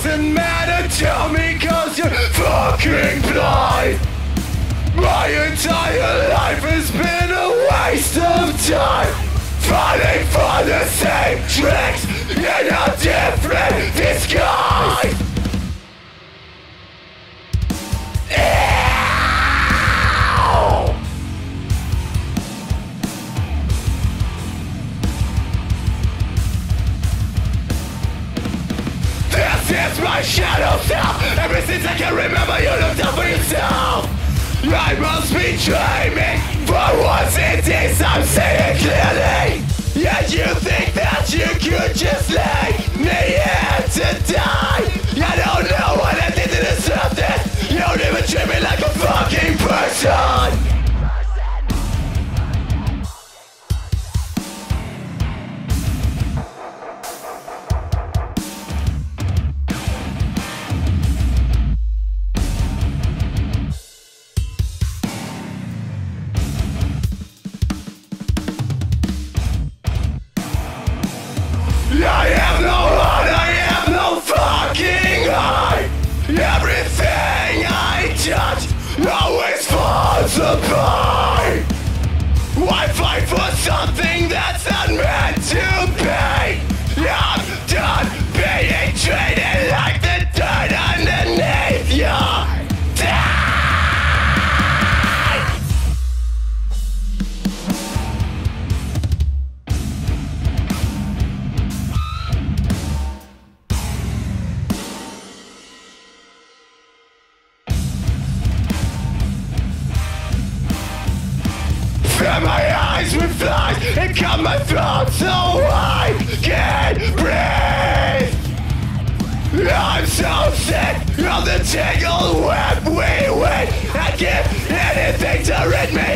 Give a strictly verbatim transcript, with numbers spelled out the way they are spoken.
doesn't matter to me, cause you're fucking blind. My entire life has been a waste of time, falling for the same tricks in a different disguise. Ow! This is my shadow self. Ever since I can remember, you looked out for yourself. I must be dreaming, for once it is, I'm saying clearly. Yeah, you think that you could just lay me here to die? I don't know what I did to deserve this. You don't even treat me like a fucking person. I have no heart, I have no fucking eye. Everything I touch always falls apart. Why fight for something that's not meant to be? I'm done being treated like the dirt underneath you. Fill my eyes with flies and cut my throat so I can't breathe. I'm so sick of the tangled web we wait. I'd give anything to rid me